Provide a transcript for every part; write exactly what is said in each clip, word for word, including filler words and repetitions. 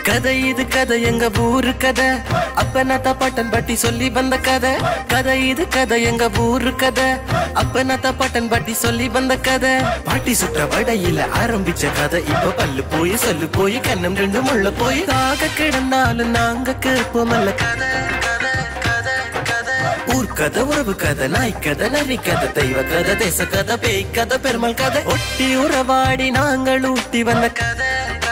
கதை இது கதை எங்க ஊரு கதை அப்பனத்த பட்டன் பட்டி சொல்லி வந்த கதை கதை இது கதை எங்க ஊரு கதை அப்பனத்த பட்டன் பட்டி சொல்லி வந்த கதை பாட்டி சுற்ற வடையில ஆரம்பிச்ச கதை இப்ப பல்லு போய் சொல்லு போய் கண்ணம் ரெண்டு முள்ள போய் தாக கிடந்தாலும் நாங்க கேட்போமல்ல கதை ஊர் கதை உறவு கதை நாய் கதை நரி கதை தெய்வ கதை தேச கதை பேய் கதை பெருமாள் கதை ஒட்டி உறவாடி நாங்கள் ஊட்டி வந்த கதை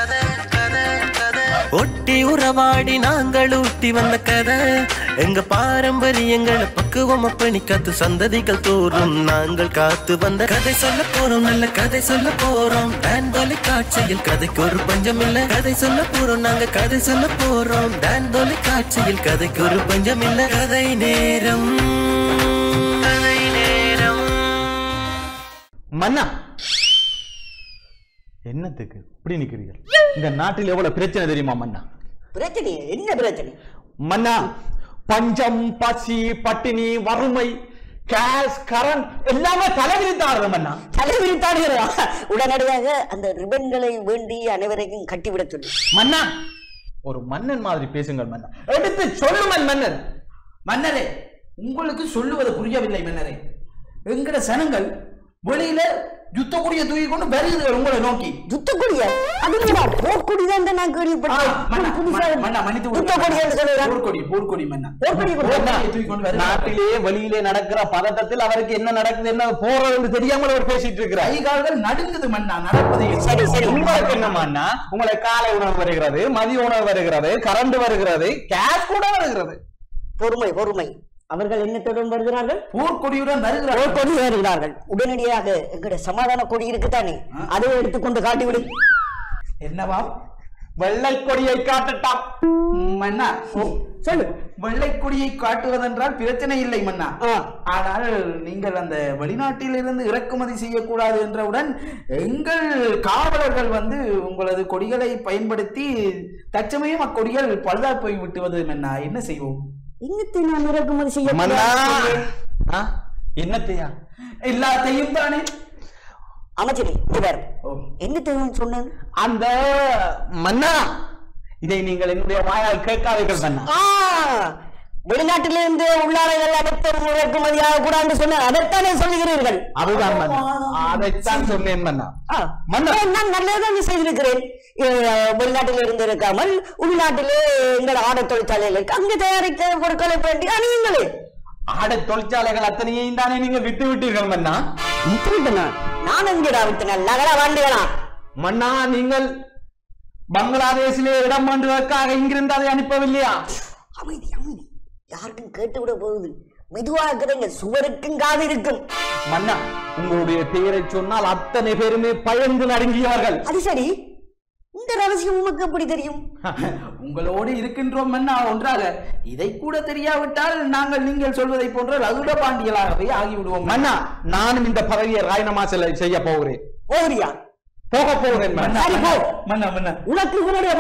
ஒட்டி உறவாடி நாங்கள் ஊட்டி வந்த கதை எங்க பாரம்பரியங்களை பக்குவம் அப்பணி காத்து சந்ததிகள் தோறும் நாங்கள் காத்து வந்த கதை சொல்ல போறோம் நல்ல கதை சொல்ல போறோம் டான் தொலைக்காட்சியில் கதைக்கு ஒரு பஞ்சம் இல்ல கதை சொல்ல போறோம் நாங்க கதை சொல்ல போறோம் டான் தொலைக்காட்சியில் கதைக்கு ஒரு பஞ்சம் இல்ல கதை நேரம் கதை நேரம் மன்னா என்னத்துக்கு இப்படி நிக்கிறீர்கள் இந்த நாட்டில் எவ்வளவு பிரச்சனை தெரியுமா மன்னா பிரச்சனை என்ன பிரச்சனை மன்னா பஞ்சம் பசி பட்டினி வறுமை கேஸ் கரண்ட் எல்லாமே தலைவிரித்தாடுற மன்னா தலைவிரித்தாடுகிறா உடனடியாக அந்த ரிபன்களை வேண்டி அனைவரையும் கட்டிவிட சொல்லி மன்னா ஒரு மன்னன் மாதிரி பேசுங்கள் மன்னா எடுத்து சொல்லுங்கள் மன்னர் மன்னரே உங்களுக்கு சொல்லுவது புரியவில்லை மன்னரே எங்கட சனங்கள் வெளியில யுத்த கொடியை தூக்கி கொண்டு வருகிறது உங்களை நோக்கி யுத்த கொடியா அதுக்குடா போர்க்கொடிதான் நான் நாட்டிலே வெளியிலே நடக்கிற பதட்டத்தில் அவருக்கு என்ன நடக்குது என்ன போறது தெரியாமல் அவர் பேசிட்டு இருக்கிறார் கைகால்கள் நடுங்குது மன்னா நடப்பது சரி சரி உங்களுக்கு என்ன மன்னா உங்களை காலை உணவு வருகிறது மதிய உணவு வருகிறது கரண்ட் வருகிறது கேஸ் கூட வருகிறது பொறுமை பொறுமை அவர்கள் என்னத்துடன் வருகிறார்கள் போர்க்கொடியுடன் வருகிறார்கள் போர்க்கொடி வருகிறார்கள் உடனடியாக எங்களுடைய சமாதான கொடி இருக்குதானே அதை எடுத்துக்கொண்டு காட்டிவிடு என்னவா வெள்ளை கொடியை காட்டட்டாம் மன்னா சொல்லு வெள்ளை கொடியை காட்டுவதென்றால் பிரச்சனை இல்லை மன்னா ஆனால் நீங்கள் அந்த வெளிநாட்டில் இருந்து இறக்குமதி செய்யக்கூடாது என்றவுடன் எங்கள் காவலர்கள் வந்து உங்களது கொடிகளை பயன்படுத்தி தற்சமயம் அக்கொடிகள் பழுதா போய் விட்டுவது மன்னா என்ன செய்வோம் இன்னத்தை நான் இறக்குமதி செய்ய என்னத்தையா எல்லாத்தையும் தானே அமைச்சரே இவர் என்னத்தையும் சொன்னேன் அந்த மன்னா இதை நீங்கள் என்னுடைய வாயால் கேட்காதீர்கள் மன்னா வெளிநாட்டிலிருந்து உள்ளாடைகள் அனைத்தும் இறக்குமதியாக கூடாது சொன்ன அதைத்தானே சொல்லுகிறீர்கள் அதுதான் மன்னா அதைத்தான் சொன்னேன் மன்னா மன்னா நான் நல்லதான் செய்திருக்கிறேன் வெளிநாட்டில் இருந்து இருக்காமல் உள்நாட்டிலே எங்கள் ஆடை தொழிற்சாலைகளுக்கு அங்கு தயாரிக்க பொருட்களை வேண்டி அணியுங்களே ஆடை தொழிற்சாலைகள் அத்தனையும் தானே நீங்க விட்டு விட்டீர்கள் மன்னா விட்டு விட்டனா நான் எங்கடா விட்டேன் நகர வாண்டுகளா மன்னா நீங்கள் பங்களாதேஷிலே இடம் வேண்டுவதற்காக இங்கிருந்து அதை அனுப்பவில்லையா அமைதி அமைதி யாருக்கும் கேட்டுவிட போகுது மெதுவா இருக்கிறீங்க சுவருக்கும் காது இருக்கும் மன்னா உங்களுடைய பெயரை சொன்னால் அத்தனை பேருமே பயந்து நடுங்கியவர்கள் அது சரி இந்த ரகசியம் உமக்கு எப்படி தெரியும் உங்களோடு இருக்கின்றோம் மன்னா ஒன்றாக இதை கூட தெரியாவிட்டால் நாங்கள் நீங்கள் சொல்வதை போன்ற ரகுட பாண்டியலாகவே ஆகிவிடுவோம் மன்னா நானும் இந்த பதவியை ராஜினாமா செய்ய போகிறேன் போகிறியா போக போகிறேன் மன்னா மன்னா உனக்கு உன்னுடைய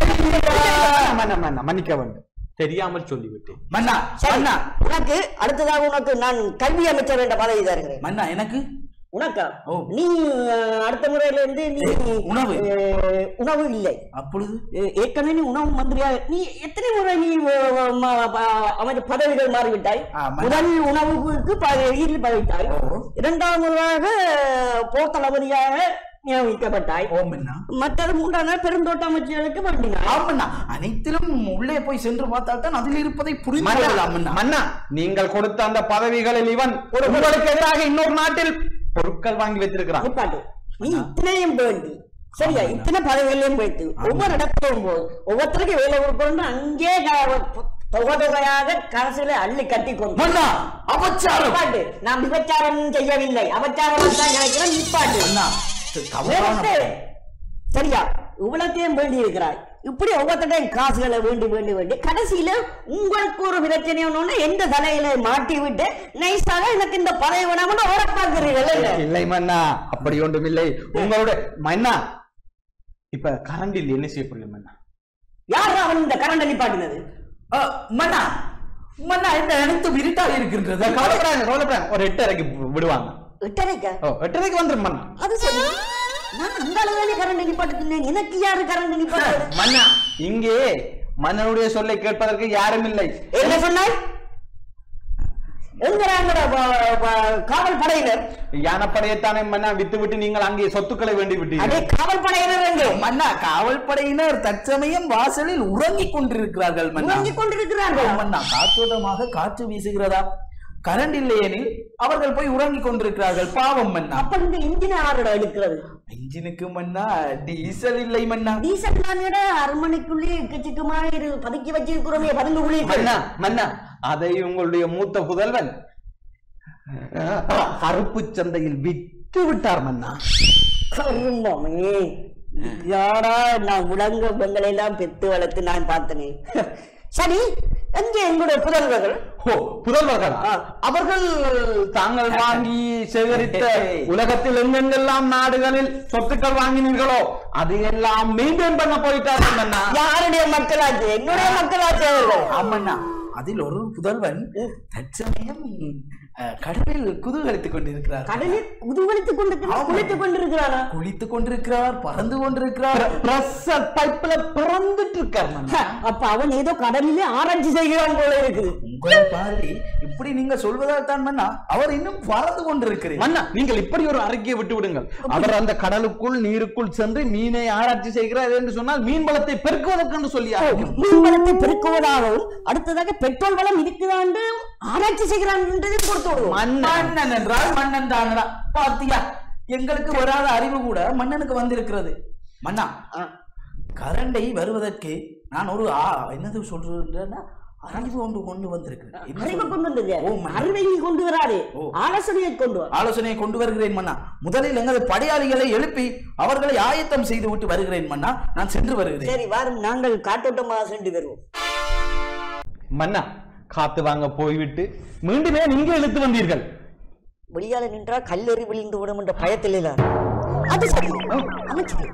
மன்னா மன்னா மன்னிக்க வேண்டும் தெரியாமல் சொல்லிவிட்டேன் மன்னா மன்னா உனக்கு அடுத்ததாக உனக்கு நான் கல்வி அமைச்சர் என்ற பதவி தருகிறேன் மன்னா எனக்கு உனக்கா நீ அடுத்த முறையில இருந்து நீ உணவு உணவு இல்லை அப்பொழுது ஏற்கனவே நீ உணவு மந்திரியா நீ எத்தனை முறை நீ அமைச்சர் பதவிகள் மாறிவிட்டாய் முதல் உணவுக்கு பதவித்தாய் இரண்டாம் முறையாக போர் தளபதியாக நியமிக்கப்பட்டாய் மற்றது மூன்றாம் நாள் பெருந்தோட்ட அமைச்சர்களுக்கு பண்ணினாய் அனைத்திலும் உள்ளே போய் சென்று பார்த்தால் தான் அதில் இருப்பதை புரிந்து கொள்ளலாம் மன்னா நீங்கள் கொடுத்த அந்த பதவிகளில் இவன் ஒரு உங்களுக்கு எதிராக இன்னொரு நாட்டில் பொருட்கள் வாங்கி வைத்திருக்கிறான் நீ இத்தனையும் வேண்டி சரியா இத்தனை பதவிகளையும் வைத்து ஒவ்வொரு இடத்திலும் போது ஒவ்வொருத்தருக்கும் வேலை கொடுக்கணும் அங்கே தொகை தொகையாக கரசில அள்ளி கட்டி கொண்டு நிப்பாட்டு நான் விபச்சாரம் செய்யவில்லை அபச்சாரம் தான் நினைக்கிறேன் நிப்பாட்டு சரியா இவ்வளத்தையும் வேண்டி இருக்கிறாய் இப்படி ஒவ்வொருத்தையும் காசுகளை வேண்டி வேண்டி வேண்டி கடைசியில உங்களுக்கு ஒரு பிரச்சனை ஒண்ணு எந்த தலையில மாட்டி விட்டு நைஸாக எனக்கு இந்த பதவி வேணாம்னு உரப்பாக்குறீர்கள் இல்லை மன்னா அப்படி ஒன்றும் இல்லை உங்களோட மன்னா இப்ப கரண்டில் என்ன செய்ய போறீங்க மன்னா யார் அவன் இந்த கரண்ட் நிப்பாட்டினது மன்னா மன்னா இந்த அனைத்து இருட்டாக இருக்கின்றது கவலைப்படாங்க கவலைப்படாங்க ஒரு எட்டரைக்கு விடுவாங்க எட்டரைக்கா எட்டரைக்கு வந்துடும் மன்னா அது சரி நான் அந்த அளவுக்கு கரண்ட் நிப்பாட்டுனேன் எனக்கு யாரு கரண்ட் நிப்பாட்டு மன்னா இங்கே மன்னனுடைய சொல்லை கேட்பதற்கு யாரும் இல்லை. என்ன சொன்னாய்? காவல் படையினர் யானப்படையத்தானே மன்னா வித்து விட்டு நீங்கள் அங்கே சொத்துக்களை வேண்டி விட்டீர்கள். காவல் படையினர் எங்கே? மன்னா காவல் படையினர் தற்சமயம் வாசலில் உறங்கிக் கொண்டிருக்கிறார்கள். உறங்கிக் கொண்டிருக்கிறார்கள் மன்னா. காற்றோட்டமாக காற்று வீசுகிறதா? கரண்ட் இல்லையெனில் அவர்கள் போய் உறங்கிக் கொண்டிருக்கிறார்கள். பாவம் மன்னா. அப்ப இந்த இன்ஜின் ஆரோட இருக்கிறது? இன்ஜினுக்கு மன்னா டீசல் இல்லை மன்னா. டீசல் தானேட அரண்மனைக்குள்ளே எக்கச்சக்கமா பதுக்கி வச்சிருக்கிறோமே பதுங்குள்ளே. மன்னா மன்னா அதை உங்களுடைய மூத்த புதல்வன் கருப்பு சந்தையில் விற்று விட்டார் மன்னா. யாரா நான் உலங்க பெண்களை எல்லாம் பெத்து வளர்த்து நான் பார்த்தனே. சரி, எங்கே எங்களுடைய புதல்வர்கள்? ஓ, புதல்வர்கள் அவர்கள் தாங்கள் வாங்கி சேகரித்த உலகத்தில் எங்கெங்கெல்லாம் நாடுகளில் சொத்துக்கள் வாங்கினீர்களோ அதையெல்லாம் மெயின்டைன் பண்ண போயிட்டார்கள் மன்னா. யாருடைய மக்களாச்சு? என்னுடைய மக்களாச்சு அவர்கள். ஆமண்ணா, அதில் ஒரு புதல்வன் தற்சமயம் கடலில் குதூகலித்துக் கொண்டிருக்கிறார். கடலில் குதூகலித்துக் கொண்டிருக்கிறார். குளித்துக் கொண்டிருக்கிறாரா? குளித்துக் கொண்டிருக்கிறார், பறந்து கொண்டிருக்கிறார். பிரஷர் பைப்ல பறந்துட்டு இருக்கார். அப்ப அவன் ஏதோ கடலிலே ஆராய்ச்சி செய்கிறான் போல இருக்குது. உங்களை பாரு, இப்படி நீங்க சொல்வதால் தான் மன்னா அவர் இன்னும் பறந்து கொண்டிருக்கிறேன். மன்னா, நீங்கள் இப்படி ஒரு அறிக்கையை விட்டு விடுங்கள். அவர் அந்த கடலுக்குள் நீருக்குள் சென்று மீனை ஆராய்ச்சி செய்கிறார் என்று சொன்னால் மீன் வளத்தை பெருக்குவதற்கு என்று சொல்லி மீன் வளத்தை பெருக்குவதாகவும் அடுத்ததாக பெட்ரோல் வளம் இருக்குதான் ஆராய்ச்சி செய்கிறான் என்றது மன்னன் என்றால் மன்னன் தானடா. பாத்தியா, எங்களுக்கு வராத அறிவு கூட மன்னனுக்கு வந்திருக்கிறது. மன்னா, கரண்டை வருவதற்கு நான் ஒரு என்னது சொல்றேன்னா அறிவு ஒன்று கொண்டு வந்திருக்கிறேன். அறிவை கொண்டு வந்தது? அறிவை கொண்டு வராது, ஆலோசனையை கொண்டு வர. ஆலோசனையை கொண்டு வருகிறேன் மன்னா. முதலில் எங்களது படையாளிகளை எழுப்பி அவர்களை ஆயத்தம் செய்து விட்டு வருகிறேன் மன்னா. நான் சென்று வருகிறேன். சரி, வாரும், நாங்கள் காட்டோட்டமாக சென்று வருவோம். மன்னா, காத்து வாங்க போய்விட்டு மீண்டுமே நீங்க இழுத்து வந்தீர்கள். வெளியால நின்றால் கல்லெறி விழுந்து விடும் என்ற பயத்தில் அது சரி. அமைச்சர்,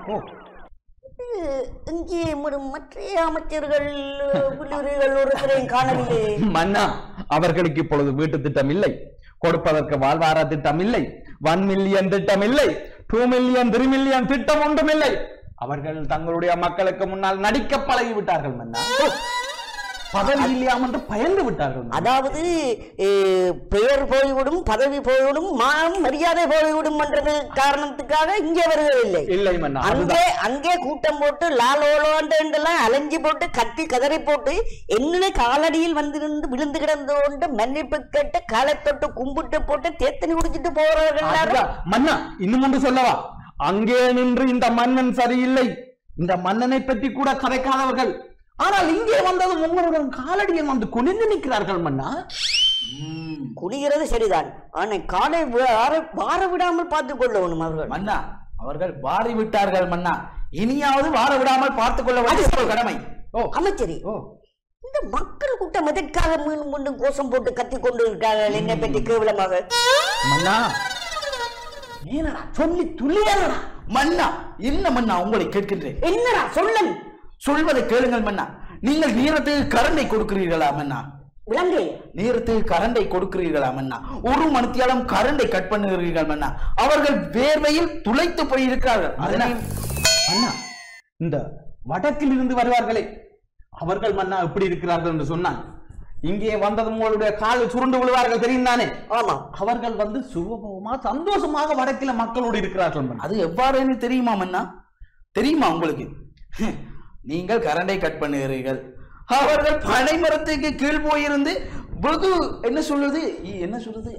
இங்கே மற்ற அமைச்சர்கள் காணவில்லை. மன்னா, அவர்களுக்கு இப்பொழுது வீட்டு திட்டம் இல்லை, கொடுப்பதற்கு வாழ்வார திட்டம் இல்லை, ஒன் மில்லியன் திட்டம் இல்லை, டூ மில்லியன் த்ரீ மில்லியன் திட்டம் ஒன்றும் இல்லை. அவர்கள் தங்களுடைய மக்களுக்கு முன்னால் நடிக்க பழகி விட்டார்கள் மன்னா. பதவி இல்லையாம் என்று பயந்து விட்டார்கள். அதாவது பெயர் போய்விடும், பதவி போய்விடும், மானம் மரியாதை போய்விடும் என்றது காரணத்துக்காக இங்கே வருவதில்லை. இல்லை மன்னா. அங்கே அங்கே கூட்டம் போட்டு லாலோலோண்டெல்லாம் அலைஞ்சி போட்டு கட்டி கதறி போட்டு என்ன காலடியில் வந்திருந்து விழுந்து கிடந்தோண்டு மன்னிப்பு கேட்டு காலை தொட்டு கும்பிட்டு போட்டு தேத்தனி குடிச்சிட்டு போறவர்கள். மன்னா, இன்னும் ஒன்று சொல்லவா? அங்கே நின்று இந்த மன்னன் சரியில்லை, இந்த மன்னனை பற்றி கூட கதைக்காதவர்கள், ஆனால் இங்கே வந்ததும் உங்களுடன் காலடியில் வந்து குனிந்து நிற்கிறார்கள் மன்னா. குனிகிறது சரிதான், ஆனா காலை வார விடாமல் பார்த்துக் கொள்ளணும் அவர்கள். மன்னா, அவர்கள் வாரி விட்டார்கள் மன்னா. இனியாவது வார விடாமல் பார்த்துக் கொள்ள வேண்டிய கடமை. ஓ அமைச்சரி, இந்த மக்கள் கூட்டம் எதற்காக மீண்டும் மீண்டும் கோஷம் போட்டு கத்தி கொண்டு இருக்கிறார்கள் என்னை பற்றி கேவலமாக? மன்னா, ஏனடா சொல்லி துள்ளியடா மன்னா. என்ன மன்னா உங்களை கேட்கின்றேன். என்னடா சொல்லுங்க. சொல்வதை கேளுங்கள் மன்னா. நீங்கள் நேரத்துக்கு கரண்டை கொடுக்கிறீர்களா மன்னா? விளங்கு. நேரத்துக்கு கரண்டை கொடுக்கிறீர்களா மன்னா? ஒரு மணித்தியாலம் கரண்டை கட் பண்ணுகிறீர்கள் மன்னா. அவர்கள் வேர்வையில் துளைத்து போய் இருக்கிறார்கள். அதனால் மன்னா, இந்த வடக்கில் இருந்து வருவார்களே அவர்கள் மன்னா எப்படி இருக்கிறார்கள் என்று சொன்னான். இங்கே வந்ததும் உங்களுடைய காலில் சுருண்டு விழுவார்கள் தெரியும் தானே? ஆமா. அவர்கள் வந்து சுகபோகமா சந்தோஷமாக வடக்கில மக்களோடு இருக்கிறார்கள். அது எவ்வாறு தெரியுமா மன்னா? தெரியுமா உங்களுக்கு? நீங்கள் கரண்டை கட் பண்ணுகிறீர்கள், அவர்கள் பனை மரத்துக்கு கீழ் போயிருந்து பொது என்ன சொல்றது என்ன சொல்றது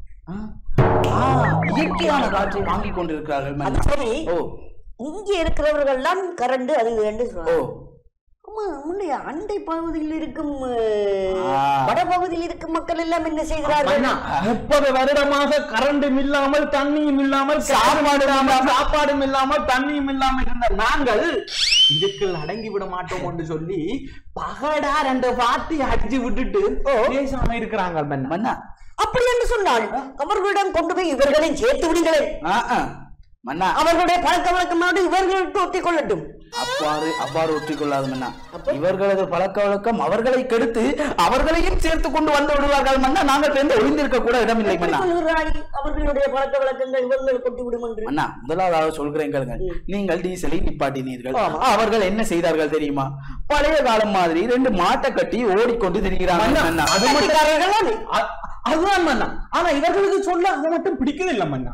இயற்கையான காற்றை வாங்கி கொண்டிருக்கிறார்கள். சரி, இங்கே இருக்கிறவர்கள் தான் கரண்டு அது என்று சொல்றாங்க. அண்டை பகுதியில் இருக்கும் வடபகுதியில் இருக்கும் மக்கள் எல்லாம் என்ன செய்கிறார்கள்? முப்பது வருடமாக கரண்டும் இல்லாமல் தண்ணியும் இல்லாமல் சாப்பாடும் இல்லாமல் தண்ணியும் இல்லாமல் இருந்த நாங்கள் இதுக்கு அடங்கி விட மாட்டோம் என்று சொல்லி பகடா ரெண்டு வார்த்தை அடிச்சு விட்டுட்டு பேசாம இருக்கிறாங்க மன்னா. அப்படி என்று சொன்னால் அவர்களிடம் கொண்டு போய் இவர்களையும் சேர்த்து விடுங்களேன் மன்னா. அவர்களுடைய பழக்க வழக்கமானது இவர்களுக்கு ஒத்திக் கொள்ளட்டும். அவ்வாறு அவ்வாறு ஒற்றிக்கொள்ளாது மன்னா. இவர்களது பழக்க வழக்கம் அவர்களை கெடுத்து அவர்களையும் சேர்த்து கொண்டு வந்து விடுவார்கள் மன்னா. நாங்கள் சேர்ந்து ஒளிந்திருக்க கூட இடமில்லை மன்னா. அவர்களுடைய பழக்க வழக்கங்கள் இவர்கள் கொண்டு விடும் என்று அண்ணா, முதலாவது சொல்கிறேன் கேளுங்க. நீங்கள் டீசலை நிப்பாட்டினீர்கள். அவர்கள் என்ன செய்தார்கள் தெரியுமா? பழைய காலம் மாதிரி ரெண்டு மாட்டை கட்டி ஓடிக்கொண்டு திரிகிறார்கள். அதுதான் மன்னா. ஆனா இவர்களுக்கு சொல்ல அது மட்டும் பிடிக்கவில்லை மன்னா.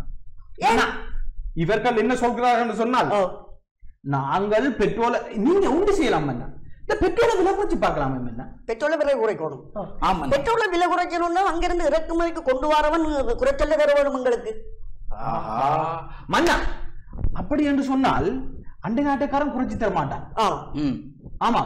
இவர்கள் என்ன சொல்கிறார்கள் என்று சொன்னால், நாங்கள் பெட்ரோலை நீங்க உண்டு செய்யலாம் மன்னா. இந்த பெட்ரோலை விலை குறைச்சு பார்க்கலாம் என்ன? பெட்ரோலை விலை குறைக்கணும். ஆமா, பெட்ரோலை விலை குறைக்கணும்னா அங்கிருந்து இறக்குமதிக்கு கொண்டு வரவன் குறைச்சல்ல தருவனும் உங்களுக்கு. மன்னா, அப்படி என்று சொன்னால் அண்டை நாட்டுக்காரன் குறைச்சு தர மாட்டான். ஆமா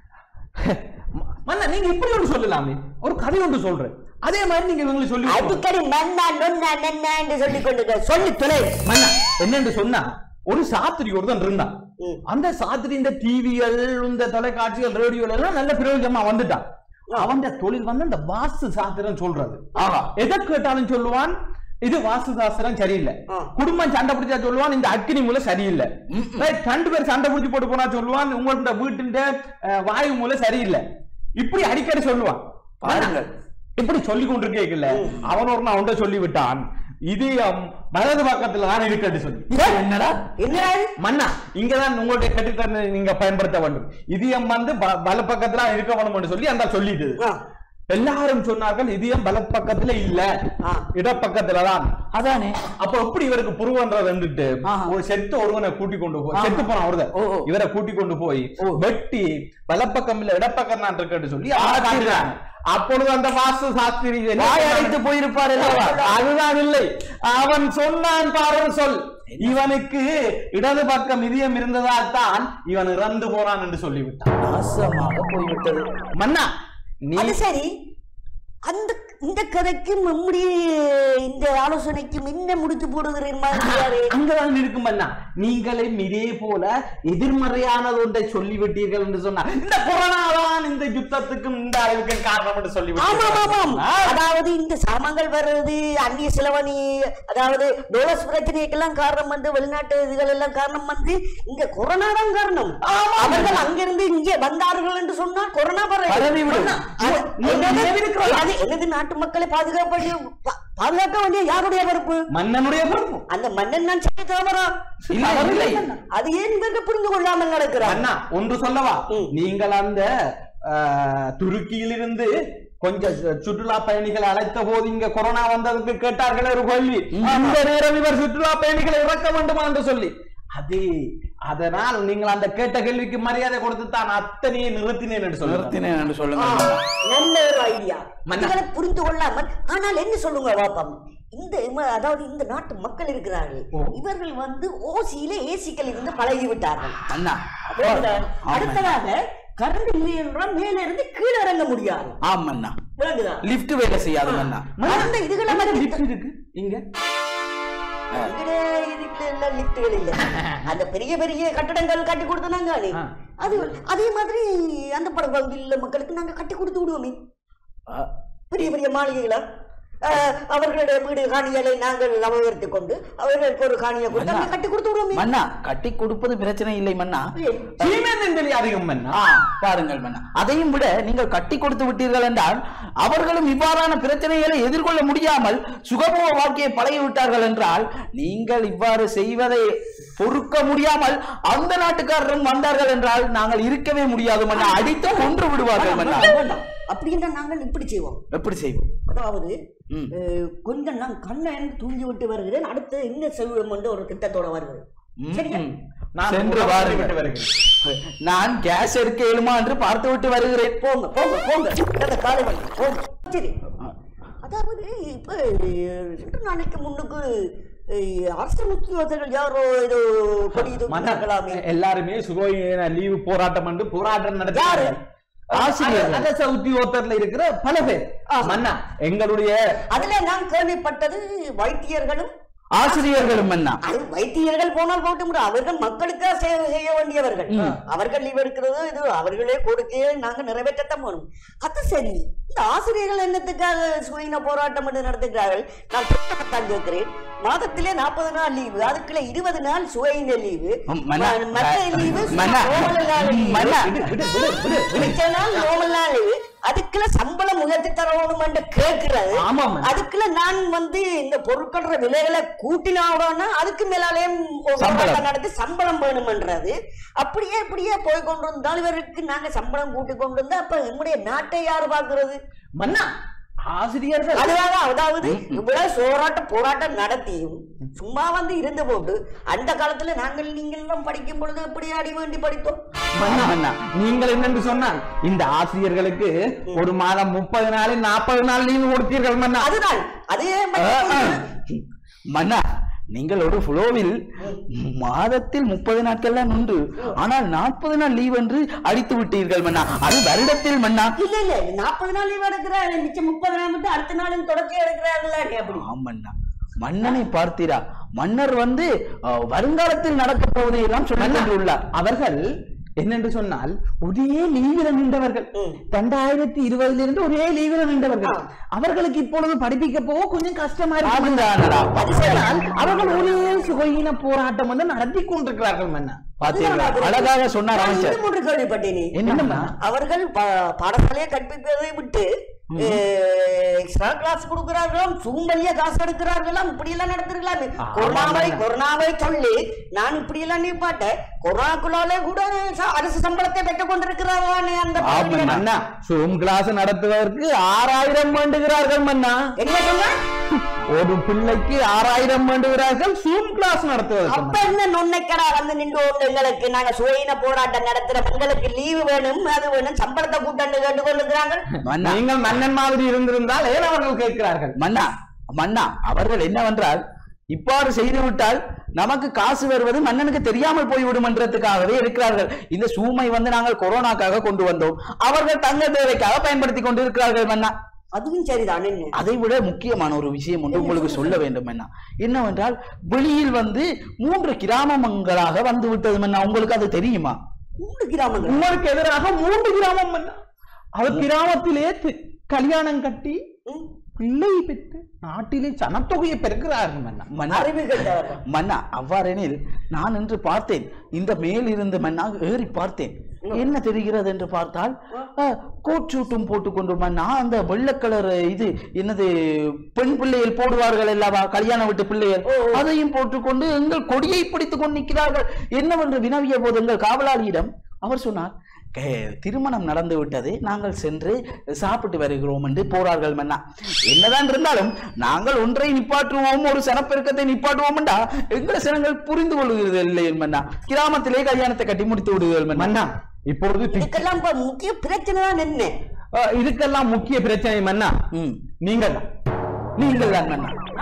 மன்னா, நீங்க இப்படி ஒன்று சொல்லலாமே. ஒரு கதை ஒன்று சொல்றேன், அதே மாதிரி நீங்க இவங்களுக்கு சொல்லி அடிக்கடி மன்னா நொன்னா நன்னா என்று சொல்லி கொண்டு சொல்லி துணை மன்னா. என்னன்னு சொன்னா, ஒரு சாத்திரி ஒருத்தன் இருந்தான். அந்த சாத்திரி இந்த டிவிகள், இந்த தொலைக்காட்சிகள், ரேடியோல எல்லாம் நல்ல பிரயோஜனமா வந்துட்டான். அவன் தொழில் வந்து இந்த வாஸ்து சாஸ்திரம் சொல்றது. எதை கேட்டாலும் சொல்லுவான், இது வாஸ்து சாஸ்திரம் சரியில்லை. குடும்பம் சண்டை பிடிச்சா சொல்லுவான், இந்த அக்கினி மூலம் சரியில்லை. ரெண்டு பேர் சண்டை பிடிச்சி போட்டு போனா சொல்லுவான், உங்களோட வீட்டின் வாயு மூலம் சரியில்லை. இப்படி அடிக்கடி சொல்லுவான். பாருங்கள், இப்படி சொல்லி கொண்டிருக்கல அவன் ஒரு நான் அவன்கிட்ட சொல்லி விட்டான், இதயம் வலது பக்கத்துல தான் இருக்கட்டு சொல்லி. என்னடா என்ன மன்னா, இங்கதான் உங்களுடைய கட்டித்தன்மை நீங்க பயன்படுத்த வேண்டும். இதயம் வந்து வல பக்கத்துல இருக்க வேணும் சொல்லி அந்த சொல்லிட்டு எல்லாரும் சொன்னார்கள், இதயம் வல பக்கத்துல இல்ல, இடப்பக்கத்துலதான். அதானே. அப்ப எப்படி இவருக்கு புருவன்றது வந்துட்டு ஒரு செத்து ஒருவனை கூட்டி கொண்டு போய், செத்து போன ஒருவர் இவரை கூட்டி கொண்டு போய் வெட்டி வலப்பக்கம் இல்ல இடப்பக்கம் தான் இருக்கட்டு சொல்லி ஆகிறாங்க. அப்பொழுது அந்த வாஸ்து சாஸ்திரி அழைத்து போயிருப்பார். அதுதான் இல்லை, அவன் சொன்னான் பாரு சொல், இவனுக்கு இடது பக்கம் இதயம் இருந்ததால் தான் இவன் இறந்து போறான் என்று சொல்லிவிட்டான். நாசமாக போய்விட்டது மன்னா. அது சரி, அந்த இந்த கதைக்கு நம்முடைய இந்த ஆலோசனைக்கு முன்ன முடிச்சு போடுகிறேன். அங்கதான் இருக்கும் மன்னா. நீங்களும் இதே போல எதிர்மறையானது ஒன்றை சொல்லிவிட்டீர்கள் என்று சொன்னார். இந்த கொரோனாதான் இந்த யுத்தத்துக்கும் இந்த அளவுக்கு காரணம் என்று சொல்லிவிட்டீர்கள். அதாவது இந்த சாமான்கள் வர்றது, அந்நிய செலவணி, அதாவது டோலஸ் பிரச்சனைக்கெல்லாம் காரணம் வந்து, வெளிநாட்டு இதுகள் எல்லாம் காரணம் வந்து இங்க கொரோனா தான் காரணம். அவர்கள் அங்கிருந்து இங்கே வந்தார்கள் என்று சொன்னால் கொரோனா பரவி எனது நாட்டு மக்களை பாதுகாப்பு பாதுகாக்க வேண்டிய யாருடைய பொறுப்பு? மன்னனுடைய பொறுப்பு. அந்த மன்னன் நான் செய்ய தவறா? அது ஏன் இவர்கள் புரிந்து கொள்ளாமல் நடக்கிறார்? அண்ணா, ஒன்று சொல்லவா? நீங்கள் அந்த துருக்கியிலிருந்து கொஞ்சம் சுற்றுலா பயணிகளை அழைத்த போது இங்க கொரோனா வந்ததுக்கு கேட்டார்கள் ஒரு கேள்வி, இந்த நேரம் இவர் சுற்றுலா பயணிகளை இறக்க வேண்டுமா என்று சொல்லி. அது அதனால் நீங்கள் அந்த கேட்ட கேள்விக்கு மரியாதை கொடுத்து தான் அத்தனையை நிறுத்தினேன் என்று நிறுத்தினேன் என்று சொல்லுங்க. நல்ல ஒரு ஐடியா. மக்களை புரிந்து கொள்ளாமல் ஆனால் என்ன சொல்லுங்க வாப்பம், இந்த அதாவது இந்த நாட்டு மக்கள் இருக்கிறார்கள், இவர்கள் வந்து ஓசியில ஏசிக்கள் இருந்து பழகி விட்டார்கள். அடுத்ததாக கரண்ட் இல்லை என்றால் மேல இருந்து கீழே இறங்க முடியாது. ஆமாண்ணா, லிப்ட் வேலை செய்யாது. இங்க அந்த பெரிய பெரிய கட்டடங்கள் கட்டி கொடுத்தாங்க. அது அதே மாதிரி அந்த படகுல மக்களுக்கு நாங்க கட்டி கொடுத்து விடுவோமே, பெரிய பெரிய மாளிகைகளா. அவர்களுடைய வீடு காணிகளை நாங்கள் அபகரித்துக் கொண்டு அவர்களுக்கு ஒரு காணியை கொடுத்து கட்டி கொடுத்து விடுவோம். மன்னா, கட்டி கொடுப்பது பிரச்சனை இல்லை மன்னா. பாருங்கள் மன்னா, அதையும் விட நீங்கள் கட்டி கொடுத்து விட்டீர்கள் என்றால் அவர்களும் இவ்வாறான பிரச்சனைகளை எதிர்கொள்ள முடியாமல் சுகபோக வாழ்க்கையை பழகி விட்டார்கள் என்றால், நீங்கள் இவ்வாறு செய்வதை பொறுக்க முடியாமல் அந்த நாட்டுக்காரரும் வந்தார்கள் என்றால் நாங்கள் இருக்கவே முடியாது மன்னா, அடித்து கொன்று விடுவார்கள் மன்னா. அப்படின்னா நாங்கள் இப்படி செய்வோம். எப்படி செய்வோம்? அதாவது கொஞ்சம் நான் கண்ணை தூங்கி விட்டு வருகிறேன், அடுத்து என்ன செய்வோம் என்று ஒரு திட்டத்தோட வருகிறேன். நான் கேஸ் எடுக்க இயலுமா என்று பார்த்து விட்டு வருகிறேன். போங்க போங்க போங்க காலை வந்து போங்க. சரி, அதாவது இப்ப ரெண்டு நாளைக்கு முன்னுக்கு அரசு முக்கியவர்கள் யாரோ ஏதோ கொடி தூக்கலாமே, எல்லாருமே சுகோயின லீவு போராட்டம் என்று போராட்டம் நடத்தாரு. உத்தியோகத்தர்ல இருக்கிற பல பேர் மன்னா, எங்களுடைய அதுல நான் கேள்விப்பட்டது வைத்தியர்களும் ஆசிரியர்களும் மன்னா அது வைத்தியர்கள் போனால் போட்டு முடியும். அவர்கள் மக்களுக்காக சேவை செய்ய வேண்டியவர்கள். அவர்கள் லீவ் எடுக்கிறது இது அவர்களே கொடுக்கையே நாங்க நிறைவேற்றத்தான் போகணும். அது சரி, இந்த ஆசிரியர்கள் என்னத்துக்காக சுயின போராட்டம் என்று நடத்துகிறார்கள்? நான் தான் கேட்கிறேன். மாதத்திலே நாற்பது நாள் லீவு, அதுக்குள்ள இருபது நாள் சுவையின லீவு, மற்ற லீவு லீவு, அதுக்குள்ள சம்பளம் உயர்த்தி தரணும் என்று கேட்கிறது. அதுக்குள்ள நான் வந்து இந்த பொருட்கள விலைகளை கூட்டினாடோன்னா அதுக்கு மேலாலே நடத்தி சம்பளம் வேணும்ன்றது. அப்படியே இப்படியே போய் கொண்டு வந்தால் இவருக்கு நாங்க சம்பளம் கூட்டி கொண்டு வந்தா அப்ப நம்முடைய நாட்டை யாரு பாக்குறது? மன்னா ஆசிரியர்கள் அதுவாக அதாவது இவ்வளவு போராட்ட போராட்டம் நடத்தியும் சும்மா வந்து இருந்து போட்டு அந்த காலத்துல நாங்கள் நீங்கள் எல்லாம் படிக்கும் பொழுது எப்படி அடி வேண்டி படித்தோம். நீங்கள் என்னன்னு சொன்னால் இந்த ஆசிரியர்களுக்கு ஒரு மாதம் முப்பது நாள் நாற்பது நாள் லீவு கொடுத்தீர்கள் மன்னா. அதுதான் அதே மன்னா நீங்கள் ஒரு புலோவில் மாதத்தில் முப்பது நாட்கள் தான் உண்டு, ஆனால் நாற்பது நாள் லீவ் என்று அடித்து விட்டீர்கள் மன்னா. அது வருடத்தில் மன்னா. இல்ல இல்ல நாற்பது நாள் லீவ் எடுக்கிறாரு, மிச்சம் முப்பது நாள் மட்டும் அடுத்த நாளும் தொடர்ச்சி எடுக்கிறார்கள். ஆமண்ணா, மன்னனை பார்த்தீரா? மன்னர் வந்து வருங்காலத்தில் நடக்க போவதை எல்லாம் சொல்லியுள்ளார். அவர்கள் என்னென்று சொன்னால் ஒரே லீவில நின்றவர்கள், இரண்டாயிரத்தி இருபதுல இருந்து ஒரே லீவில நின்றவர்கள். அவர்களுக்கு இப்பொழுது படிப்பிக்க போக கொஞ்சம் கஷ்டமா இருக்கு. அவர்கள் ஒரே சுகையின போராட்டம் வந்து நடத்தி கொண்டிருக்கிறார்கள் மன்னா. அழகாக சொன்னார் அமைச்சர். கேள்விப்பட்டேன். அவர்கள் பாடசாலையை கற்பிப்பதை விட்டு எக்ஸ்ட்ரா கிளாஸ் கொடுக்கிறார்களாம், சூம்பலியா காசு எடுக்கிறார்களாம், இப்படி எல்லாம் நடத்திருக்கலாமே. கொரோனாவை கொரோனாவை சொல்லி நான் இப்படி எல்லாம் நீப்பாட்டேன். கொரோனாக்குள்ளாலே கூட அரசு சம்பளத்தை பெற்றுக் கொண்டிருக்கிறார்களே. அந்த சூம் கிளாஸ் நடத்துவதற்கு ஆறாயிரம் வேண்டுகிறார்கள் மன்னா. என்ன சொன்ன? ஒரு பிள்ளைக்கு ஆறாயிரம் வேண்டுகிறார்கள் சூம் கிளாஸ் நடத்துவதற்கு. அப்ப என்ன நொன்னைக்கடா வந்து நின்று எங்களுக்கு நாங்க சுயின போராட்டம் நடத்துற எங்களுக்கு லீவு வேணும், அது வேணும், சம்பளத்தை கூட்டண்டு கேட்டு கொண்டிருக்கிறார்கள். நீங்கள் மன்னன் மாதிரி இருந்திருந்தால் ஏன் அவர்கள் கேட்கிறார்கள்? மன்னா மன்னா அவர்கள் என்னவென்றால் இவ்வாறு செய்துவிட்டால் நமக்கு காசு வருவது மன்னனுக்கு தெரியாமல் போய்விடும் என்றதுக்காகவே இருக்கிறார்கள். இந்த சூமை வந்து நாங்கள் கொரோனாக்காக கொண்டு வந்தோம், அவர்கள் தங்க தேவைக்காக பயன்படுத்தி கொண்டு இருக்கிறார்கள் மன்னா. அதுவும் சரிதான். அதை விட முக்கியமான ஒரு விஷயம் ஒன்று உங்களுக்கு சொல்ல வேண்டும் மன்னா. என்னவென்றால் வெளியில் வந்து மூன்று கிராமங்களாக வந்து விட்டது மன்னா. உங்களுக்கு அது தெரியுமா? மூன்று கிராமங்கள் உங்களுக்கு எதிராக மூன்று கிராமம் மன்னா. அவர் கிராமத்திலே கல்யாணம் கட்டி பிள்ளை பெற்று நாட்டிலே சனத்தொகையை பெருக்கிறார்கள் மன்னா. மன்னா அவ்வாறெனில் நான் என்று பார்த்தேன், இந்த மேல் இருந்து மன்னா ஏறி பார்த்தேன். என்ன தெரிகிறது என்று பார்த்தால் கோட் சூட்டும் போட்டுக்கொண்டு மன்னா அந்த வெள்ளை கலர் இது என்னது பெண் பிள்ளைகள் போடுவார்கள் அல்லவா, கல்யாண வீட்டு பிள்ளைகள், அதையும் போட்டுக்கொண்டு எங்கள் கொடியை பிடித்துக் கொண்டு நிற்கிறார்கள். என்னவென்று வினவிய போது எங்கள் காவலாளியிடம் அவர் சொன்னார், திருமணம் நடந்து விட்டது, நாங்கள் சென்று சாப்பிட்டு வருகிறோம் என்று போறார்கள் மன்னா. என்னதான் இருந்தாலும் நாங்கள் ஒன்றை நிப்பாற்றுவோம், ஒரு சனப்பெருக்கத்தை நிப்பாட்டுவோம் என்றா எங்களை சனங்கள் புரிந்து கொள்கிறது இல்லை மன்னா. கிராமத்திலே கல்யாணத்தை கட்டி முடித்து விடுவீர்கள் மன்னா. இப்பொழுது இதுக்கெல்லாம் முக்கிய பிரச்சனை தான் என்ன? இதுக்கெல்லாம் முக்கிய பிரச்சனை மன்னா நீங்கள் தான் நீங்கள் தான்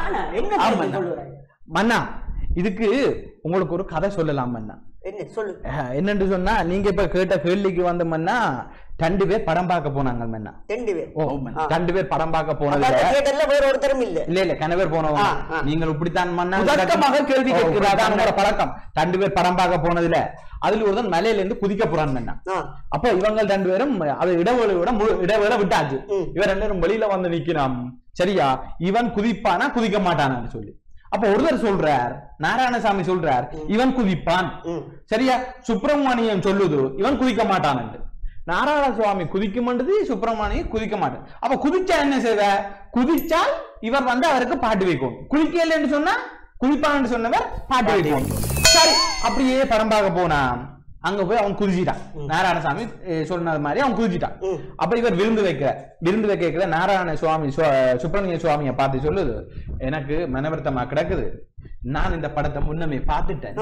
மன்னா. மன்னா இதுக்கு உங்களுக்கு ஒரு கதை சொல்லலாம் மன்னா. என்னன்னு சொன்னா நீங்க இப்ப கேட்ட கேள்விக்கு வந்தோம்னா ரெண்டு பேர் படம் பார்க்க போனாங்க மன்னா. ரெண்டு பேர் ரெண்டு பேர் படம் பார்க்க போனது வேற ஒருத்தரும் இல்ல இல்ல இல்ல கணவர் போனவங்க. நீங்கள் இப்படித்தான் மன்னா கேள்வி கேட்கிறாங்க பழக்கம். ரெண்டு பேர் படம் பார்க்க போனதுல அதுல ஒருத்தன் மலையில இருந்து குதிக்க போறான் மன்னா. அப்ப இவங்க ரெண்டு பேரும் அது இடவேளை விட இடவேளை விட்டாச்சு. இவன் ரெண்டு பேரும் வெளியில வந்து நிக்கிறான். சரியா, இவன் குதிப்பானா குதிக்க மாட்டானான்னு சொல்லி அப்ப ஒருவர் சொல்றார், நாராயணசாமி சொல்றார் இவன் குதிப்பான். சரியா, சுப்பிரமணியம் சொல்லுது இவன் குதிக்க மாட்டான். நாராயணசுவாமி குதிக்கும்ன்றது சுப்பிரமணியம் குதிக்க மாட்டான். அப்ப குதிச்சா என்ன செய்வ? குதிச்சால் இவர் வந்து அவருக்கு பாட்டு வைக்கும். குதிக்கலன்னு சொன்னா குதிப்பான்னு சொன்னவர் பாட்டு வைக்கும். சரி, அப்படியே படம் பார்க்க போனான். அங்க போய் அவன் குதிச்சிட்டான். நாராயணசாமி சொன்னது மாதிரி அவன் குதிச்சிட்டான். அப்ப இவர் விருந்து வைக்கிற விருந்து வைக்க நாராயண சுவாமி சுப்பிரமணிய சுவாமியை பார்த்து சொல்லுது, எனக்கு மனவருத்தமா கிடக்குது, நான் இந்த படத்தை முன்னமே பார்த்துட்டேன்,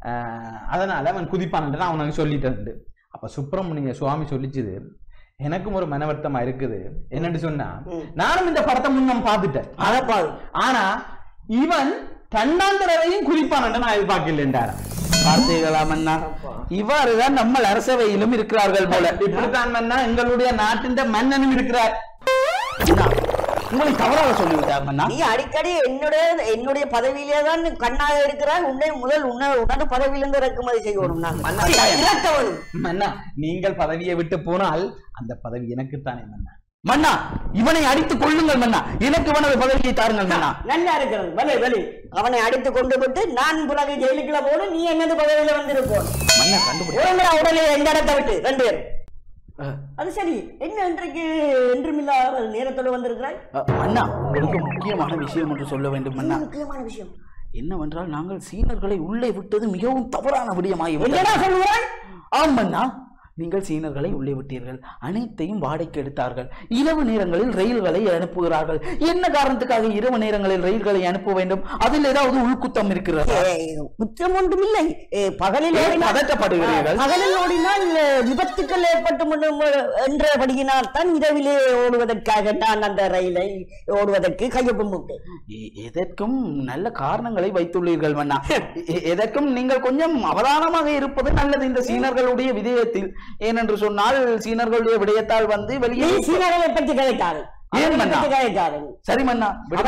அதனால அவன் குதிப்பான் அவனுக்கு சொல்லிட்டேன். அப்ப சுப்பிரமணிய சுவாமி சொல்லிச்சுது, எனக்கும் ஒரு மனவருத்தமா இருக்குது. என்னன்னு சொன்னா நானும் இந்த படத்தை முன்னம் பார்த்துட்டேன், ஆனா இவன் ரெண்டாம் தடவையும் குதிப்பான் நான் எதிர்பார்க்கல என்றார். பார்த்தீர்களா மன்னா, இவ்வாறுதான் நம்ம அரசவையிலும் இருக்கிறார்கள் போல. இப்படித்தான் மன்னா எங்களுடைய நாட்டின் மன்னனும் இருக்கிறார். உங்களை தவறாக சொல்லிவிட்டார் மன்னா. நீ அடிக்கடி என்னுடைய என்னுடைய பதவியிலே தான் கண்ணாக இருக்கிறாய். உன்னை முதல் உன்ன உடனே பதவியிலிருந்து இறக்குமதி செய்யணும். நான் மன்னா நீங்கள் பதவியை விட்டு போனால் அந்த பதவி எனக்குத்தானே மன்னா. மன்னா இவனை அடித்துக் கொள்ளுங்கள் மன்னா. எனக்கு இவனது பதவியை தாருங்கள் மன்னா. நல்லா இருக்கிறது. வலி வலி அவனை அடித்து கொண்டு விட்டு நான் பிறகு ஜெயிலுக்குள்ள போன நீ என்னது பதவியில வந்துருப்போம். மன்னா கண்டுபிடி உடனே எந்த இடத்தை விட்டு ரெண்டு பேரும். அது சரி, என்ன இன்றைக்கு என்றுமில்லாத நேரத்தோடு வந்திருக்கிறாய்? மன்னா உங்களுக்கு முக்கியமான விஷயம் என்று சொல்ல வேண்டும் மன்னா. முக்கியமான விஷயம் என்னவென்றால் நாங்கள் சீனர்களை உள்ளே விட்டது மிகவும் தவறான விடயமாகி என்னடா சொல்லுவாய்? ஆம் மன்னா, நீங்கள் சீனர்களை உள்ளே விட்டீர்கள். அனைத்தையும் வாடகைக்கு எடுத்தார்கள். இரவு நேரங்களில் ரயில்களை அனுப்புகிறார்கள். என்ன காரணத்துக்காக இரவு நேரங்களில் ரயில்களை அனுப்ப வேண்டும்? அதில் ஏதாவது உள்குத்தம் இருக்கிறது? குற்றம் ஒன்றும் இல்லை. பகலில் பதற்றப்படுகிறீர்கள். பகலில் ஓடினால் விபத்துக்கள் ஏற்பட்டு என்றபடியினால் தான் இரவிலே ஓடுவதற்காக நான் அந்த ரயிலை ஓடுவதற்கு கையொப்பம் போட்டேன். எதற்கும் நல்ல காரணங்களை வைத்துள்ளீர்கள் மன்னா. எதற்கும் நீங்கள் கொஞ்சம் அவதானமாக இருப்பது நல்லது இந்த சீனர்களுடைய விடயத்தில். ஏனென்று சொன்னால் சீனர்களுடைய விடயத்தால் வந்து வெளியே சீனர்களை பற்றி கதைக்காரு. ஏன் மன்னா? சரி மன்னா,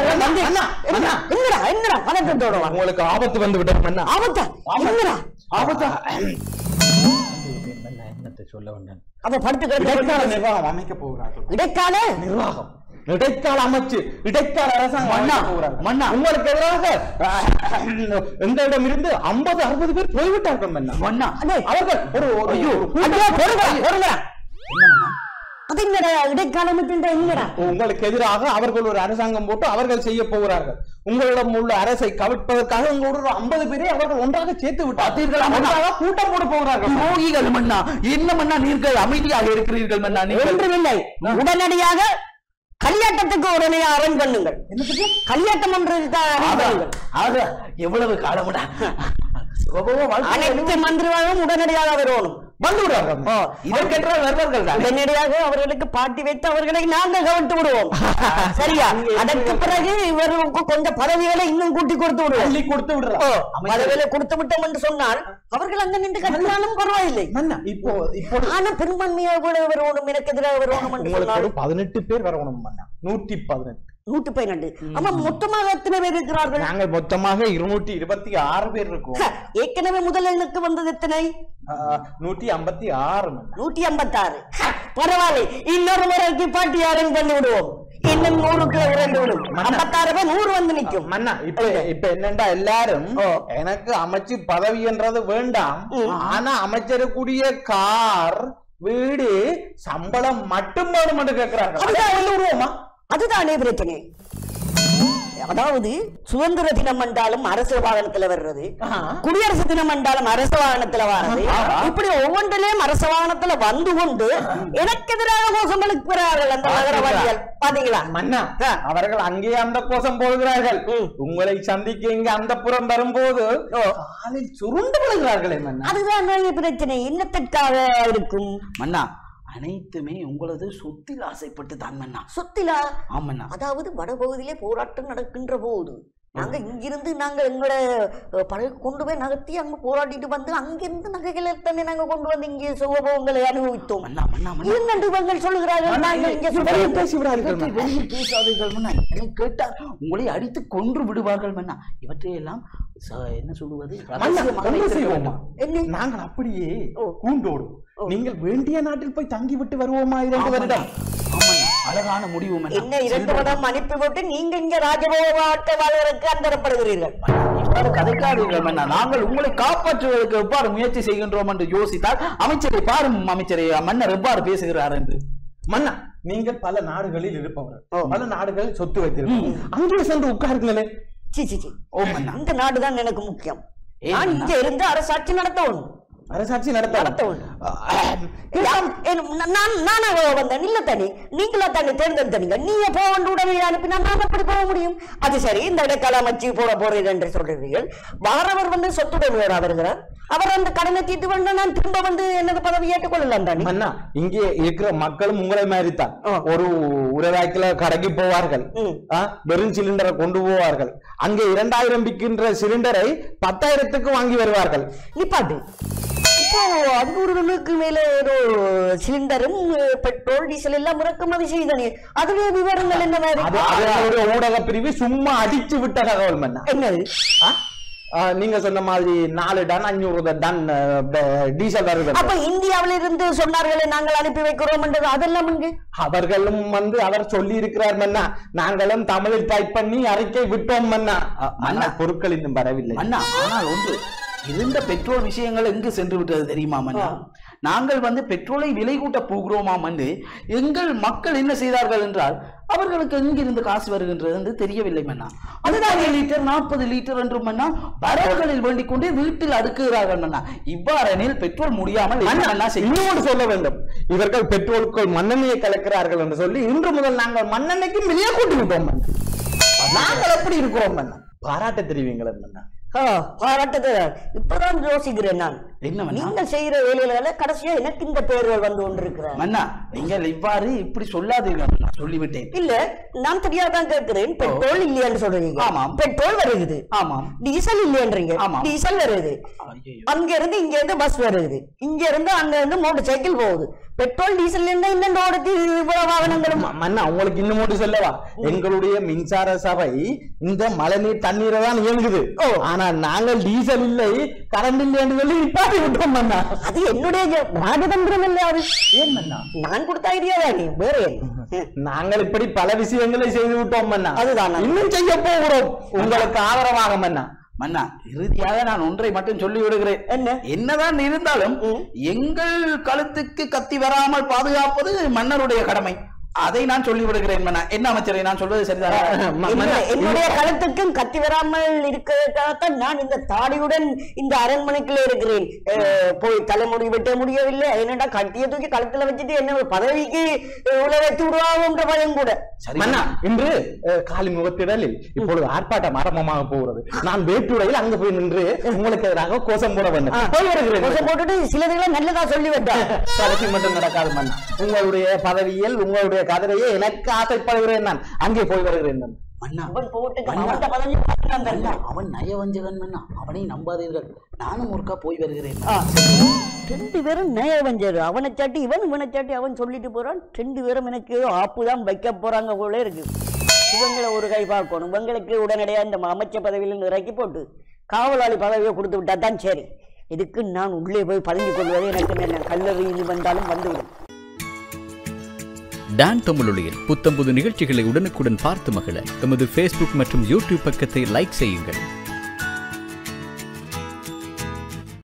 உங்களுக்கு ஆபத்து வந்து விட்டது மன்னா. ஆபத்தா? ஆபத்தா? என்னத்தை சொல்ல வந்தேன்? அதை படுத்து இடைக்கால நிர்வாகம் அமைக்க போகிறார்கள். இடைக்கால நிர்வாகம், இடைக்கால அமைச்சு, இடைக்கால அரசாங்கம். மன்னா உங்களுக்கு எதிராக எங்களிடம் இருந்து ஐம்பது அறுபது பேர் போய்விட்டார்கள் மன்னா. மன்னா அவர்கள் ஒரு உங்களுக்கு எதிராக அவர்கள் ஒரு அரசாங்கம் போட்டு அவர்கள் செய்ய போகிறார்கள். உங்களிடம் உள்ள அரசை கவிழ்ப்பதற்காக உங்களோட ஐம்பது பேரை அவர்கள் ஒன்றாக சேர்த்து விட்டார்கள். கூட்டம் போட போகிறார்கள். யோகிகள் மன்னா, என்ன மன்னா நீங்கள் அமைதியாக இருக்கிறீர்கள் மன்னா? ஒன்றுமில்லை, உடனடியாக கல்யாட்டத்துக்கு உடனே அரேஞ்ச் பண்ணுங்கள். கல்யாட்டம் ஒன்று எவ்வளவு காலமுடா அனைத்து மந்திரிகளும் உடனடியாக வரணும். உடனடியாக அவர்களுக்கு பாட்டி வைத்து அவர்களை நாங்கள் கவிழ்த்து விடுவோம். சரியா? அதற்கு பிறகு இவர்களுக்கு கொஞ்சம் பதவிகளை இன்னும் கூட்டி கொடுத்து விடுவோம். கொடுத்து விடுறோம். பதவிகளை கொடுத்து விட்டோம் என்று சொன்னால் அவர்கள் அங்க நின்று கட்டினாலும் பரவாயில்லை. இப்போ இப்போ ஆனா பெரும்பான்மையாக வரணும், எனக்கு எதிராக வரணும் என்று சொன்னால் பதினெட்டு பேர் வரணும். நூற்றி பதினெட்டு நூற்றி பதினெண்டு. ஆமா, மொத்தமாக எத்தனை பேர் இருக்கிறார்கள்? நாங்கள் மொத்தமாக இருநூற்றி இருபத்தி ஆறு பேர் இருக்கோம். ஏற்கனவே முதல் எண்ணுக்கு வந்தது எத்தனை? நூற்றி ஐம்பத்தி ஆறு. நூற்றி ஐம்பத்தி ஆறு. பரவாயில்லை, இன்னொரு முறைக்கு பாட்டி அரேஞ்ச் பண்ணி விடுவோம். இன்னும் நூறுக்கு இரண்டு விடும். ஐம்பத்தாறு பேர் நூறு வந்து நிற்கும். மன்னா இப்ப இப்ப என்னண்டா எல்லாரும் எனக்கு அமைச்சு பதவி என்றது வேண்டாம், ஆனா அமைச்சருக்குரிய கார், வீடு, சம்பளம் மட்டும் வேணும் என்று கேட்கிறார்கள். அதுதானே பிரச்சனை. அதாவது சுதந்திர தினம் என்றாலும் அரசு வாகனத்துல வர்றது, குடியரசு தினம் என்றாலும் அரசு வாகனத்துல வர்றது, இப்படி ஒவ்வொன்றிலையும் அரசு வாகனத்துல வந்து கொண்டு எனக்கு எதிராக கோஷம் எழுப்புகிறார்கள் அந்த நகரவாதிகள். பாத்தீங்களா மன்னா? அவர்கள் அங்கே அந்த கோஷம் போடுகிறார்கள். உங்களை சந்திக்க இங்க அந்த புறம் வரும்போது காலில் சுருண்டு விழுகிறார்களே மன்னா. அதுதான் பிரச்சனை. என்னத்திற்காக இருக்கும் மன்னா? அனைத்துமே உங்களது சொத்தில் ஆசைப்பட்டு தான் மன்னா. சொத்திலா? ஆமண்ணா. அதாவது வடபகுதியிலே போராட்டம் நடக்கின்ற போது நாங்க இங்கிருந்து நாங்க எங்களோட பழைய கொண்டு போய் நகர்த்தி அங்க போராடிட்டு வந்து அங்கிருந்து நகைகளை தானே நாங்க கொண்டு வந்து இங்கே சுகபோகங்களை அனுபவித்தோம். இவங்கள் சொல்லுகிறார்கள் கேட்டார் உங்களை அடித்து கொன்று விடுவார்கள் மன்னா. இவற்றையெல்லாம் என்ன சொல்லுவது? நாங்கள் அப்படியே கூண்டோடு நீங்கள் வேண்டிய நாட்டில் போய் தங்கி விட்டு வருவோமா? இரண்டு வருடம். அழகான முடிவு. என்ன இரண்டு வருடம் அனுப்பி விட்டு நீங்க இங்க ராஜபோக வாழ்வதற்கு அந்தரப்படுகிறீர்கள். இவ்வாறு கதைக்காதீர்கள் மன்னா. நாங்கள் உங்களை காப்பாற்றுவதற்கு எவ்வாறு முயற்சி செய்கின்றோம் என்று யோசித்தால் அமைச்சரை பாரும். அமைச்சரை மன்னர் எவ்வாறு பேசுகிறார் என்று. மன்னா, நீங்கள் பல நாடுகளில் இருப்பவர்கள், பல நாடுகளில் சொத்து வைத்திருப்பீர்கள். அங்கே சென்று உட்காருங்களே. சி சி ஓ மன்னா, அந்த நாடுதான் எனக்கு முக்கியம். நான் இங்க இருந்து அரசாட்சி நடத்தணும். அரசாட்சி நடத்த வந்தேன். இல்ல தனி நீங்களா தண்ணி தேர்ந்தெடுத்தீங்க. நீங்க போக வேண்டிய உடனே அனுப்பினா நான் எப்படி போக முடியும்? அது சரி, இந்த இடைக்கால அமைச்சு போட போறீர்கள் என்று சொல்றீர்கள். வாரவர் வந்து சொத்துடைமையோட வருகிறார். அவர் அந்த கடனை தீட்டு வேண்டாம், நான் திரும்ப வந்து என்னது பதவி ஏற்றுக்கொள்ளலாம் தானே. மன்னா, இங்கே இருக்கிற மக்களும் உங்களை மாதிரி தான். ஒரு உரவாய்க்குல கடைக்கு போவார்கள், வெறும் சிலிண்டரை கொண்டு போவார்கள். அங்கே இரண்டாயிரம் விற்கின்ற சிலிண்டரை பத்தாயிரத்துக்கு வாங்கி வருவார்கள். நிப்பாட்டு இப்போ அஞ்சூறுகளுக்கு மேல ஒரு சிலிண்டரும் பெட்ரோல் டீசல் எல்லாம் இறக்குமதி செய்தானே அதுவே விவரங்கள் என்ன மாதிரி ஊடக பிரிவு சும்மா அடிச்சு விட்ட தகவல் மன்னா என்னது நீங்க சொன்ன மாதிரி நாலு டன் அஞ்சூறு டன் டீசல் வருது அப்ப இந்தியாவில இருந்து சொன்னார்களே நாங்கள் அனுப்பி வைக்கிறோம் என்றது அதெல்லாம் இங்கு அவர்களும் வந்து அவர் சொல்லி இருக்கிறார் மன்னா நாங்களும் தமிழில் டைப் பண்ணி அறிக்கை விட்டோம் மன்னா மன்னா பொருட்கள் இன்னும் வரவில்லை மன்னா ஆனால் ஒன்று இருந்த பெட்ரோல் விஷயங்கள் எங்கு சென்று விட்டது தெரியுமா மன்னா நாங்கள் வந்து பெட்ரோலை விலை கூட்ட போகிறோமாம் என்று எங்கள் மக்கள் என்ன செய்தார்கள் என்றால் அவர்களுக்கு எங்கிருந்து காசு வருகின்றது என்று தெரியவில்லை மன்னா பதினாறு லிட்டர் நாற்பது லிட்டர் என்று மன்னா பரவல்களில் வேண்டிக் கொண்டே வீட்டில் அடுக்குகிறார்கள் மன்னா இவ்வாறெனில் பெட்ரோல் முடியாமல் இன்னொன்று சொல்ல வேண்டும் இவர்கள் பெட்ரோலுக்குள் மண்ணெண்ணெயை கலக்கிறார்கள் என்று சொல்லி இன்று முதல் நாங்கள் மண்ணெண்ணெய்க்கு விலையை கூட்டி விட்டோம் நாங்கள் எப்படி இருக்கிறோம் மன்னா பாராட்ட தெரிவிங்களா மன்னா பாராட்டத்தை இப்பதான் யோசிக்கிறேன் நான் நீங்கள் செய்யற வேலையில கடைசியா எனக்கு இந்த பெயர்கள் வந்து கொண்டிருக்கிறேன் மன்னா நீங்கள் இவ்வாறு இப்படி சொல்லாதீர்கள் சொல்லிவிட்டேன் இல்ல நான் தெரியாதான் கேட்கிறேன் பெட்ரோல் இல்லையான்னு சொல்றீங்க ஆமாம் பெட்ரோல் வருது ஆமாம் டீசல் இல்லையன்றீங்க டீசல் வருது அங்க இருந்து இங்க இருந்து பஸ் வருது இங்க இருந்து அங்க இருந்து மோட்டர் சைக்கிள் போகுது பெட்ரோல் டீசல் இந்த வாகனங்களும் மன்னா உங்களுக்கு இன்னும் மட்டும் சொல்லவா எங்களுடைய மின்சார சபை இந்த மழைநீர் தண்ணீரை தான் இயங்குது ஆனா நாங்கள் டீசல் இல்லை கரண்ட் இல்லை என்று சொல்லி நிப்பாட்டி விட்டோம் மன்னா அது என்னுடைய ராஜதந்திரம் இல்ல அது ஏன் மன்னா நான் கொடுத்த ஐடியா தானே வேற நாங்கள் இப்படி பல விஷயங்களை செய்து விட்டோம் மன்னா அதுதான் இன்னும் செய்ய போகிறோம் உங்களுக்கு ஆதரவாக மன்னா மன்னா இறுதியாக நான் ஒன்றை மட்டும் சொல்லி விடுகிறேன் என்ன என்னதான் இருந்தாலும் எங்கள் கழுத்துக்கு கத்தி வராமல் பாதுகாப்பது மன்னருடைய கடமை அதை நான் சொல்லி விடுகிறேன் மன்னா என்ன அமைச்சரை நான் சொல்வது சரிதான் என்னுடைய கழுத்துக்கும் கத்தி வராமல் இருக்கிறதுக்காகத்தான் நான் இந்த தாடியுடன் இந்த அரண்மனைக்குள்ள இருக்கிறேன் போய் தலைமுடி வெட்ட முடியவில்லை என்னடா கட்டிய தூக்கி கழுத்துல வச்சுட்டு என்ன பதவிக்கு உள்ள வச்சு விடுவாங்க பயம் கூட மன்னா இன்று காலி முகத்திடலில் இப்பொழுது ஆர்ப்பாட்டம் ஆரம்பமாக போகிறது நான் வேட்டுடையில் அங்க போய் நின்று உங்களுக்கு எதிராக கோஷம் போட வேண்டும் போய் வருகிறேன் கோஷம் போட்டுட்டு சிலதுகளை நல்லதா சொல்லி விட்டேன் கடைசி மட்டும் நடக்காது மன்னா உங்களுடைய பதவியில் உங்களுடைய கதிரையே எனக்கு ஆசைப்படுகிறேன் நான் அங்கே போய் வருகிறேன் அவன் நயவஞ்சகன் மன்னா அவனை நம்பாதீர்கள் நானும் ஒருக்கா போய் வருகிறேன் ரெண்டு பேரும் நயவஞ்சர் அவனை சாட்டி இவன் இவனை சாட்டி அவன் சொல்லிட்டு போறான் ரெண்டு பேரும் எனக்கு ஆப்புதான் வைக்க போறாங்க போல இருக்கு இவங்களை ஒரு கை பார்க்கணும் இவங்களுக்கு உடனடியாக இந்த அமைச்சர் பதவியிலிருந்து இறக்கி போட்டு காவலாளி பதவியை கொடுத்து விட்டா தான் சரி இதுக்கு நான் உள்ளே போய் பதுங்கிக் கொள்வதே எனக்கு கல்லறி வந்தாலும் வந்துவிடும். டான் தமிழொலியில் புத்தம்புது நிகழ்ச்சிகளை உடனுக்குடன் பார்த்து மகிழ எமது ஃபேஸ்புக் மற்றும் யூடியூப் பக்கத்தை லைக் செய்யுங்கள்.